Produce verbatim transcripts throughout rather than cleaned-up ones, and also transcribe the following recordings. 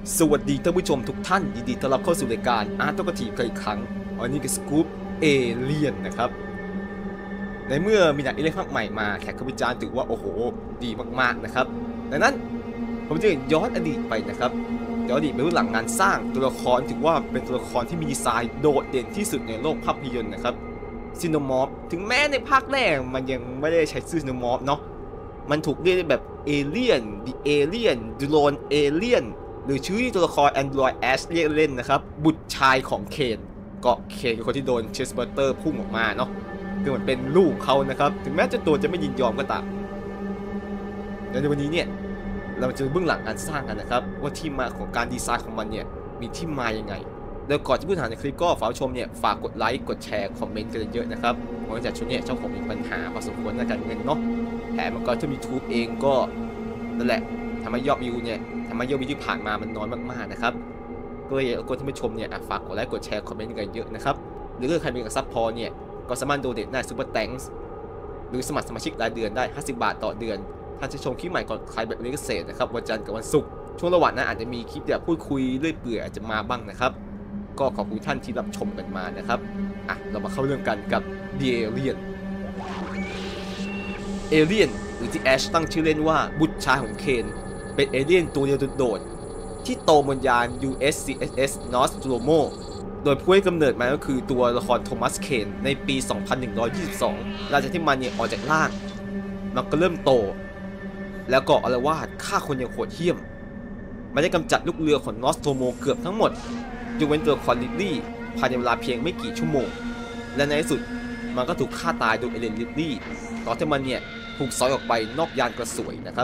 สวัสดีท่านผู้ชมทุกท่านยินดีต้อนรับเข้าสู่รายการอาร์ตกทีกันอีกครั้งวันนี้คือสกู๊ปเอเลียนนะครับในเมื่อมีหนังเอเลี่ยนภาคใหม่มาแขกขวิจารณ์ถือว่าโอ้โหดีมากๆนะครับดังนั้นผมจะย้อนอดีตไปนะครับย้อนอดีตไปเบื้องหลังงานสร้างตัวละครถือว่าเป็นตัวละครที่มีดีไซน์โดดเด่นที่สุดในโลกภาพยนตร์นะครับซินโนมอร์ฟถึงแม้ในภาคแรกมันยังไม่ได้ใช้ชื่อซินโนมอร์ฟเนาะมันถูกเรียกแบบเอเลียนดิเอเลียนดูโลนเอเลียนหรือชื่อตัวละคร Android Ash เรียกเล่นนะครับบุตรชายของเคนก็เคนคือคนที่โดนเชสเบอร์เตอร์พุ่งออกมาเนาะคือมันเป็นลูกเขานะครับถึงแม้เจ้าตัวจะไม่ยินยอมก็ตามในวันนี้เนี่ยเราจะเบื้องหลังการสร้างกันนะครับว่าที่มาของการดีไซน์ของมันเนี่ยมีที่มายังไงแล้วก่อนที่ผู้ถ่ายในคลิปก็ฝากชมเนี่ยฝากกดไลค์กดแชร์คอมเมนต์กันเยอะๆนะครับเพราะจากช่วงนี้ช่องผมมีปัญหาพอสมควรในการเงินเนาะแถมมันก็ที่ YouTube เองก็นั่นแหละทำให้ยอดวิวเนี่ยทำให้ยอดวิวที่ผ่านมามันน้อยมากๆนะครับก็เลยเอาคนที่มาชมเนี่ยฝากกดไลค์กดแชร์คอมเมนต์กันเยอะนะครับหรือถ้าใครมีกับซัพพอร์ตเนี่ยก็สามารถโดเนทได้ซูเปอร์แตงส์หรือสมัครสมาชิกรายเดือนได้ห้าสิบบาทต่อเดือนถ้าจะชมคลิปใหม่ก่อนใครแบบนี้ก็เสร็จนะครับวันจันทร์กับวันศุกร์ช่วงระหว่างนั้นอาจจะมีคลิปแบบพูดคุยเรื่อยเปื่อยอาจจะมาบ้างนะครับก็ขอบคุณท่านที่รับชมกันมานะครับอ่ะเรามาเข้าเรื่องกันกับ The Alien Alien หรือที่แอชตั้งชื่อเล่นว่าบุตรชายของเคนเป็นเอเลี่ยนตัวเดียวโดดๆที่โตบนยาน ยู เอส ซี เอส เอส Nostromo โดยผู้ให้กำเนิดมาก็คือตัวละครโทมัสเคนในปี สองพันหนึ่งร้อยยี่สิบสอง หลังจากที่มันเนี่ยออกจากร่างมันก็เริ่มโตแล้วก็อาละวาดฆ่าคนอย่างโหดเหี้ยมมันได้กำจัดลูกเรือของ Nostromo เกือบทั้งหมดยกเว้นตัวละครลิลลี่ภายในเวลาเพียงไม่กี่ชั่วโมงและในที่สุดมันก็ถูกฆ่าตายโดยเอเลนลิลลี่ตอนที่มันเนี่ยถูกสอยออกไปนอกยานกระสวยนะครับ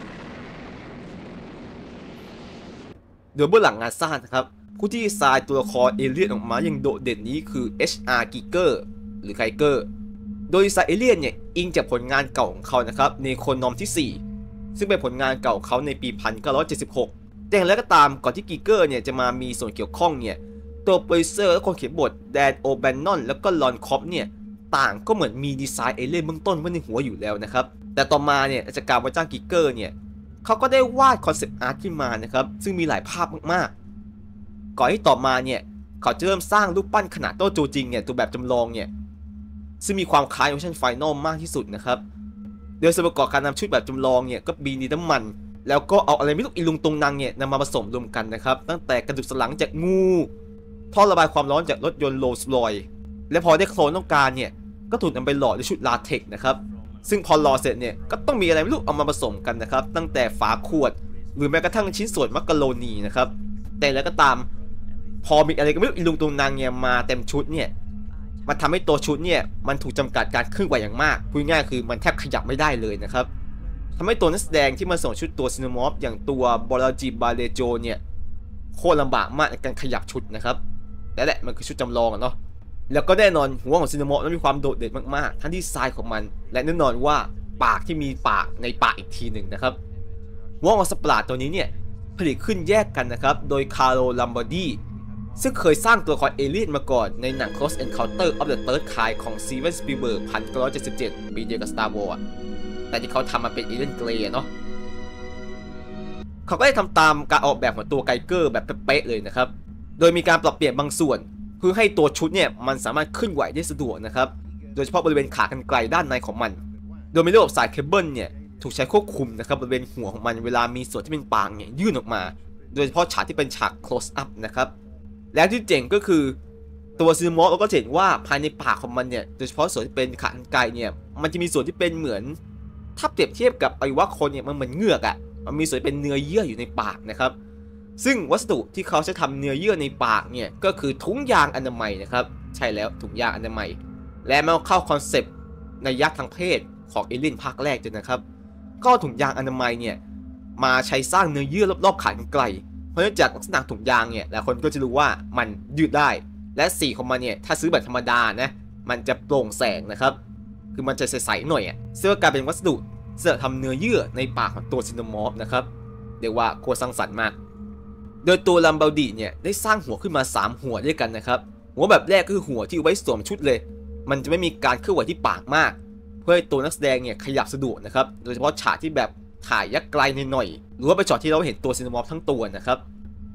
โดยเบื้องหลังงานสร้างนะครับผู้ที่ดีไซน์ตัวละครเอเลี่ยนออกมาอย่างโดดเด่นนี้คือ เอช อาร์ Giger หรือไกเกอร์โดยดีไซน์เอเลี่ยนเนี่ยอิงจากผลงานเก่าของเขานะครับในโคนอมที่สี่ซึ่งเป็นผลงานเก่าเขาในปี หนึ่งพันเก้าร้อยเจ็ดสิบหก แต่อย่างไรก็ตามก่อนที่กิเกอร์เนี่ยจะมามีส่วนเกี่ยวข้องเนี่ยตัวโปรดิวเซอร์และคนเขียนบทแดนโอแบนนอนแล้วก็ลอนคอปเนี่ยต่างก็เหมือนมีดีไซน์เอเลี่ยนเบื้องต้นไว้ในหัวอยู่แล้วนะครับแต่ต่อมาเนี่ยจากการว่าจ้างกิเกอร์เนี่ยเขาก็ได้วาดคอนเซปต์อาร์ตขึ้นมานะครับซึ่งมีหลายภาพมากๆก่อนที่ต่อมาเนี่ยเขาจะเริ่มสร้างรูปปั้นขนาดโตโจจริงเนี่ยตัวแบบจำลองเนี่ยซึ่งมีความคล้ายเวอร์ชันไฟนอลมากที่สุดนะครับโดยส่วนประกอบการนำชุดแบบจำลองเนี่ยก็มีดินน้ำมันแล้วก็เอาอะไรไม่รู้อีลุงตรงนังเนี่ยนำมาผสมรวมกันนะครับตั้งแต่กระดูกสันหลังจากงูท่อระบายความร้อนจากรถยนต์โรลส์รอยซ์และพอได้โคลนต้องการเนี่ยก็ถูกนำไปหล่อด้วยชุดลาเท็กซ์นะครับซึ่งพอหล่อเสร็จเนี่ยก็ต้องมีอะไรไม่รู้เอามาผสมกันนะครับตั้งแต่ฝาขวดหรือแม้กระทั่งชิ้นส่วนมักกะโรนีนะครับแต่แล้วก็ตามพอมีอะไรก็ไม่รู้อีลุงตรงนังเนี่ยมาเต็มชุดเนี่ยมันทำให้ตัวชุดเนี่ยมันถูกจำกัดการเคลื่อนไหวอย่างมากพูดง่ายคือมันแทบขยับไม่ได้เลยนะครับทำให้ตัวนักแสดงที่มาส่งชุดตัวซินโมอฟอย่างตัวบอลจิบาเลโจเนี่ยโคตรลำบากมากในการขยับชุดนะครับและแหละมันคือชุดจำลองอะเนาะแล้วก็แน่นอนหัวของซินโมอฟนั้นมีความโดดเด่นมากๆทั้งดีไซน์ของมันและแน่นอนว่าปากที่มีปากในปากอีกทีหนึ่งนะครับหัวของสัตว์ประหลาดตัวนี้เนี่ยผลิตขึ้นแยกกันนะครับโดยคาร์โล ลัมบาร์ดีซึ่งเคยสร้างตัวละครเอเลี่ยนมาก่อนในหนัง Close Encounter of the Third Kind ของสตีเวน สปีลเบิร์ก หนึ่งพันเก้าร้อยเจ็ดสิบเจ็ด ปีเดียวกับ Star Wars แต่ที่เขาทำมาเป็นเอเลี่ยนเกรย์เนาะเขาก็ได้ทำตามการออกแบบของตัวไกเกอร์แบบเป๊ะๆเลยนะครับโดยมีการปรับเปลี่ยนบางส่วนเพื่อให้ตัวชุดเนี่ยมันสามารถขึ้นไหวได้สะดวกนะครับโดยเฉพาะบริเวณขากรรไกรด้านในของมันโดยมีระบบสายเคเบิลเนี่ยถูกใช้ควบคุมนะครับบริเวณหัวของมันเวลามีส่วนที่เป็นปากเนี่ยยื่นออกมาโดยเฉพาะฉากที่เป็นฉาก close up นะครับและที่เจ๋งก็คือตัวซินโมอฟเราก็เห็นว่าภายในปากของมันเนี่ยโดยเฉพาะส่วนที่เป็นขากรรไกรเนี่ยมันจะมีส่วนที่เป็นเหมือนถ้าเปรียบเทียบกับอวัยวะคนเนี่ยมันเหมือนเงือกอ่ะมันมีส่วนเป็นเนื้อเยื่ออยู่ในปากนะครับซึ่งวัสดุที่เขาใช้ทำเนื้อเยื่อในปากเนี่ยก็คือถุงยางอนามัยนะครับใช่แล้วถุงยางอนามัยและมันเข้าคอนเซปต์ในยักษ์ทางเพศของเอเลี่ยนภาคแรกด้วยนะครับก็ถุงยางอนามัยเนี่ยมาใช้สร้างเนื้อเยื่อรอบๆขากรรไกรเพราะเนื่องจากลักษณะถุงยางเนี่ยหลายคนก็จะรู้ว่ามันยืดได้และสีของมันเนี่ยถ้าซื้อแบบธรรมดานะมันจะโปร่งแสงนะครับคือมันจะใสๆหน่อยอ่ะซึ่งกลายเป็นวัสดุสำหรับทำเนื้อเยื่อในปากของตัวซินโนมอฟนะครับเรียกว่าโคตรสร้างสรรค์มากโดยตัวลัมบาร์ดีเนี่ยได้สร้างหัวขึ้นมาสามหัวด้วยกันนะครับหัวแบบแรกคือหัวที่ไว้สวมชุดเลยมันจะไม่มีการเคลื่อนไหวที่ปากมากเพื่อให้ตัวนักแสดงเนี่ยขยับสะดวกนะครับโดยเฉพาะฉากที่แบบถ่ายยักไกลหน่อยๆหรือว่าไปช็อตที่เราเห็นตัวซินโนมอฟทั้งตัวนะครับ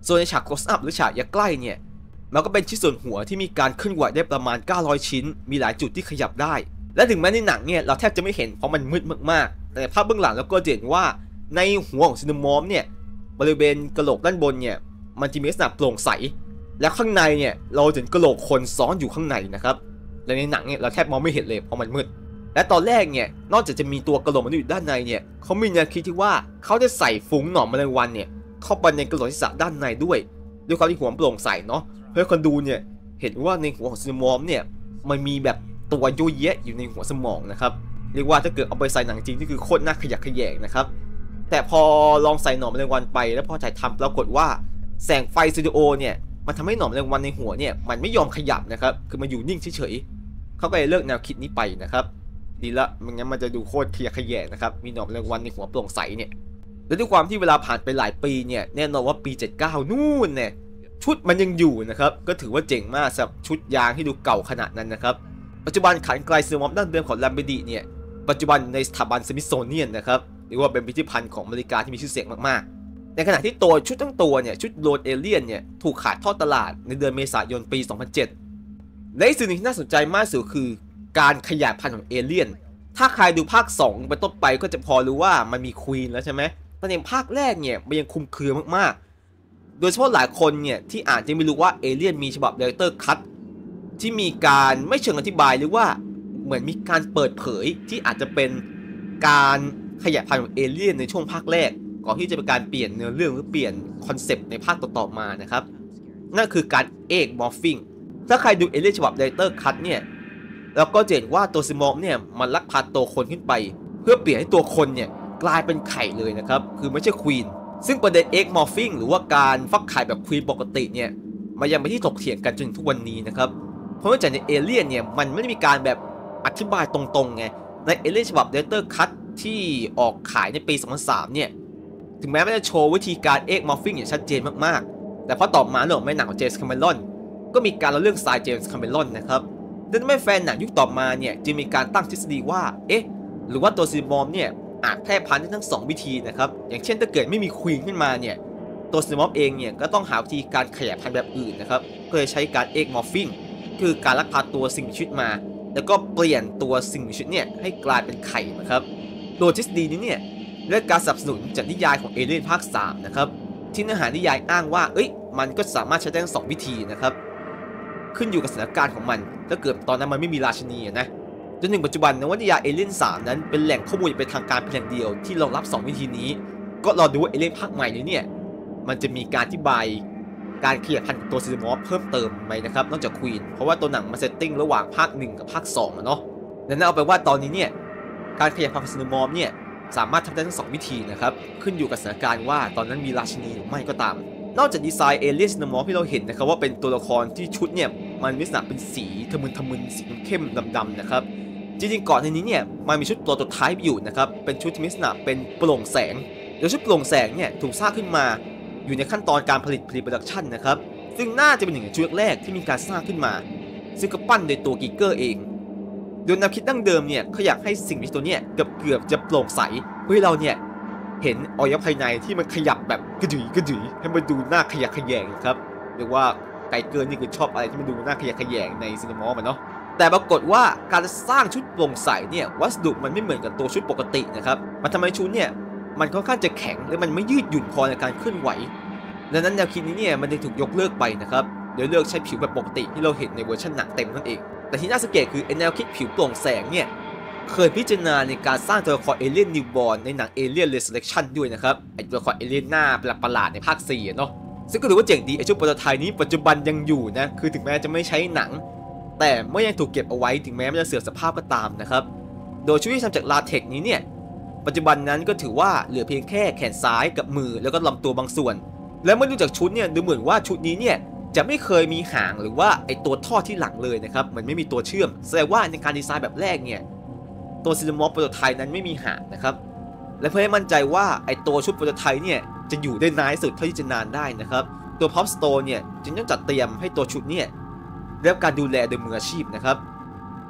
ส่วนในฉาก close up หรือฉากระยะใกล้เนี่ยมันก็เป็นชิ้นส่วนหัวที่มีการเคลื่อนไหวได้ประมาณเก้าร้อยชิ้นมีหลายจุดที่ขยับได้และถึงแม้ในหนังเนี่ยเราแทบจะไม่เห็นเพราะมันมืดมากๆแต่ภาพเบื้องหลังเราก็เห็นว่าในหัวของซินามอฟเนี่ยบริเวณกระโหลกด้านบนเนี่ยมันจะมีลักษณะโปร่งใสและข้างในเนี่ยเราเห็นกระโหลกคนซ้อนอยู่ข้างในนะครับและในหนังเนี่ยเราแทบมองไม่เห็นเลยเพราะมันมืดและตอนแรกเนี่ยนอกจากจะมีตัวกระโหลกมันอยู่ด้านในเนี่ยเขามีแนวคิดที่ว่าเขาจะใส่ฝูงหนอนแมลงวันเนี่ยเข้าไปในกระโหลกศีรษะด้านในด้วยด้วยความที่หัวโปร่งใสเนาะเพื่อคนดูเนี่ยเห็นว่าในหัวของซินามอฟเนี่ยมันมีแบบตัวโยเยะอยู่ในหัวสมองนะครับเรียกว่าถ้าเกิดเอาไปใส่หนังจริงนี่คือโคตรน่าขยักขยแยงนะครับแต่พอลองใส่หนอนแมลงวันไปแล้วพอถ่ายทำปรากฏว่าแสงไฟสตูดิโอเนี่ยมันทำให้หนอนแมลงวันในหัวเนี่ยมันไม่ยอมขยับนะครับคือมันอยู่นิ่งเฉยๆเขาก็เลยเลิกแนวคิดนี้ไปนะครับดีละไม่งั้นมันจะดูโคตรขยักขยแยงนะครับมีหนอนแมลงวันในหัวโปร่งใสเนี่ยและด้วยความที่เวลาผ่านไปหลายปีเนี่ยแน่นอนว่าปีเจ็ดสิบเก้านู่นเนี่ยชุดมันยังอยู่นะครับก็ถือว่าเจ๋งมากสำหรับชุดยางที่ดูเก่าขนาดนั้นนะครับปัจจุบันขันไกลซินามอฟดั้งเดิมของแลมเบดีเนี่ยปัจจุบันในสถาบันสมิธโซเนียนนะครับหรือว่าเป็นพิพิธภัณฑ์ของอเมริกาที่มีชื่อเสียงมากๆในขณะที่ตัวชุดทั้งตัวเนี่ยชุดโลนเอเลียนเนี่ยถูกขายทอดตลาดในเดือนเมษายนปี สองพันเจ็ด และสิ่งหนึ่งที่น่าสนใจมากสุดคือการขยายพันธุ์ของเอเลียนถ้าใครดูภาคสองเป็นต้นไปก็จะพอรู้ว่ามันมีควีนแล้วใช่ไหมแต่ในภาคแรกเนี่ยมันยังคุมเครือมากๆโดยเฉพาะหลายคนเนี่ยที่อาจจะไม่รู้ว่าเอเลียนมีฉบับ Director Cut ที่มีการไม่เชิงอธิบายหรือว่าเหมือนมีการเปิดเผยที่อาจจะเป็นการขยายพันธุ์ของเอเลี่ยนในช่วงภาคแรกก่อนที่จะเป็นการเปลี่ยนเนื้อเรื่องหรือเปลี่ยนคอนเซปต์ในภาคต่อๆมานะครับนั่นคือการเอกมอร์ฟิงถ้าใครดูเอเลี่ยนฉบับ Director Cut เนี่ยเราก็จะเห็นว่าตัวซิมอฟเนี่ยมันลักพาตัวคนขึ้นไปเพื่อเปลี่ยนให้ตัวคนเนี่ยกลายเป็นไข่เลยนะครับคือไม่ใช่ควีนซึ่งประเด็นเอกมอร์ฟิงหรือว่าการฟักไข่แบบควีนปกติเนี่ยมันยังไม่ที่ถกเถียงกันจนถึงทุกวันนี้นะครับเพราะว่าจากในเอเลี่ยนเนี่ยมันไม่ได้มีการแบบอธิบายตรงๆไงในเอเลี่ยนฉบับ Director Cut ที่ออกขายในปี สองพันสาม เนี่ยถึงแม้ไม่ได้โชว์วิธีการเอ็กมอร์ฟิงอย่างชัดเจนมากๆแต่พอต่อมาเรื่องในหนังของเจมส์คาเมรอนก็มีการเล่าเรื่องทรายเจมส์คาเมรอนนะครับดังนั้นแฟนหนังยุคต่อมาเนี่ยจึงมีการตั้งทฤษฎีว่าเอ๊ะหรือว่าตัวซินามอฟเนี่ยอาจแพร่พันธุ์ได้ทั้งสองวิธีนะครับอย่างเช่นถ้าเกิดไม่มีควีนขึ้นมาเนี่ยตัวซินามอฟเองเนี่ยก็ต้องหาวิธีการขยายพันธุ์แบบอื่นนะครับก็เลยใช้การเอ็กมอร์ฟิงคือการลักพาตัวสิ่งมีชีวิตมาแล้วก็เปลี่ยนตัวสิ่งมีชีวิตเนี่ยให้กลายเป็นไข่นะครับโดยทฤษฎีนี้เนี่ยได้การสนับสนุนจากนิยายของเอเลี่ยนภาคสามนะครับที่เนื้อหานิยายอ้างว่าเอ้ยมันก็สามารถใช้ได้ทั้งสองวิธีนะครับขึ้นอยู่กับสถานการณ์ของมันถ้าเกิดตอนนั้นมันไม่มีราชินีนะจนถึงปัจจุบันนวนิยายเอเลี่ยนสามนั้นเป็นแหล่งข้อมูลเป็นทางการเพียงเดียวที่รองรับสองวิธีนี้ก็รอดูว่าเอเลี่ยนภาคใหม่นี้เนี่ยมันจะมีการอธิบายการขยายพันธุ์ของตัวซินามอฟเพิ่มเติมไหมนะครับนอกจากควีนเพราะว่าตัวหนังมาเซตติ้งระหว่างภาคหนึ่งกับภาคสองเนาะดังนั้นเอาไปว่าตอนนี้เนี่ยการขยายพันธุ์ของซินามอฟเนี่ยสามารถทำได้ทั้งสองวิธีนะครับขึ้นอยู่กับสถานการณ์ว่าตอนนั้นมีราชินีหรือไม่ก็ตามนอกจากดีไซน์เอเลี่ยนซินามอฟที่เราเห็นนะครับว่าเป็นตัวละครที่ชุดเนี่ยมันมีลักษณะเป็นสีทะมึนทะมึนสีเข้มดำๆนะครับจริงๆก่อนในนี้เนี่ยมันมีชุดโปรโตไทป์อยู่นะครับเป็นชุดที่มีลักษณะเป็นโปร่งแสงโดยชุดโปร่งแสงเนี่ยถูกสร้างขึ้นมาอยู่ในขั้นตอนการผลิตพรีโปรดักชันนะครับซึ่งน่าจะเป็นหนึ่งในชุดแรกที่มีการสร้างขึ้นมาซึ่งก็ปั้นโดยตัวกิกเกอร์เองโดยแนวคิดดั้งเดิมเนี่ยเขาอยากให้สิ่งมีชีวิตตัวเนี้ยเกือบเกือบจะโปร่งใสเพื่อให้เราเนี่ยเห็นอวัยวะภายในที่มันขยับแบบกระดุยกระดุยให้มันดูน่าขยักขยแยงครับเรียกว่าไกเกอร์นี่คือชอบอะไรที่มันดูน่าขยักขยแยงในซินามอฟมันเนาะแต่ปรากฏว่าการสร้างชุดโปร่งใสเนี่ยวัสดุมันไม่เหมือนกับตัวชุดปกตินะครับมันทำให้ชุดเนี่ยมันค่อนข้างจะแข็งและมันไม่ยืดหยุ่นพอในการเคลื่อนไหวดังนั้นแนวคิดนี้เนี่ยมันจึงถูกยกเลิกไปนะครับโดยเลือกใช้ผิวแบบปกติที่เราเห็นในเวอร์ชันหนังเต็มนั่นเองแต่ที่น่าสังเกตคือแนวคิดผิวโปร่งแสงเนี่ยเคยพิจารณาในการสร้างตัวละครเอเลี่ยนนิวบอร์นในหนัง Alien Resurrection ด้วยนะครับไอตัวละครเอเลี่ยนหน้าประหลาดในภาคสี่เนาะซึ่งก็ถือว่าเจ๋งดีไอชุดโปรโตไทป์นี้ปัจจุบันยังอยู่นะคือถึงแม้จะไม่ใช้หนังแต่เมื่อยังถูกเก็บเอาไว้ถึงแม้มันจะเสื่อมสภาพก็ตามนะครับโดยชุดที่ทำจากลาเท็กซ์นี้เนี่ยปัจจุบันนั้นก็ถือว่าเหลือเพียงแค่แขนซ้ายกับมือแล้วก็ลำตัวบางส่วนและเมื่อดูจากชุดเนี่ยดูเหมือนว่าชุดนี้เนี่ยจะไม่เคยมีหางหรือว่าไอตัวท่อที่หลังเลยนะครับมันไม่มีตัวเชื่อมแสดงว่าในการดีไซน์แบบแรกเนี่ยตัวซินามอฟโปรโตไทป์นั้นไม่มีหางนะครับและเพื่อให้มั่นใจว่าไอตัวชุดโปรโตไทป์เนี่ยจะอยู่ได้นานที่สุดเท่าที่จะนานได้นะครับตัวพ็อปสโตร์เนี่ยจึงต้องจัดเตรียมให้ตัวชุดเนี่ยได้รับการดูแลโดยมืออาชีพนะครับโ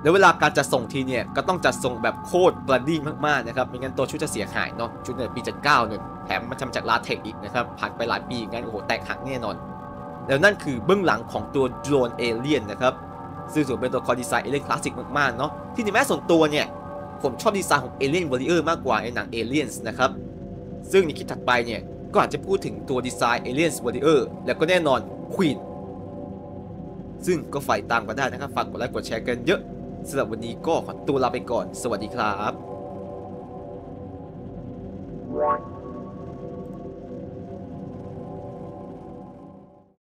แล้วเวลาการจัดส่งทีเนี่ยก็ต้องจัดส่งแบบโคตรบลัดดี้มากๆนะครับไม่งั้นตัวชุดจะเสียหายเนาะชุดในปีเจ็ดสิบเก้าเนี่ยแถมมันทำจากลาเทคอีกนะครับผ่านไปหลายปีงั้นโอ้โหแตกหักแน่นอนแล้วนั่นคือเบื้องหลังของตัวโดรนเอเลี่ยนนะครับซึ่งถือเป็นตัวคอดีไซน์เอเลี่ยนคลาสสิกมากๆเนาะที่ในแม้ส่วนตัวเนี่ยผมชอบดีไซน์ของเอเลี่ยนวอริเออร์มากกว่าในหนังเอเลี่ยนส์นะครับซึ่งในคลิปถัดไปเนี่ยก็อาจจะพูดถึงตัวดีไซน์เอเลี่ยนส์วอริเออร์แล้วก็แน่นอนควีนซึ่งก็ฝ่ายตามกันได้นะครับฝากกดไลค์กดแชร์กันเยอะสำหรับวันนี้ก็ขอตัวลาไปก่อนสวัสดีครับ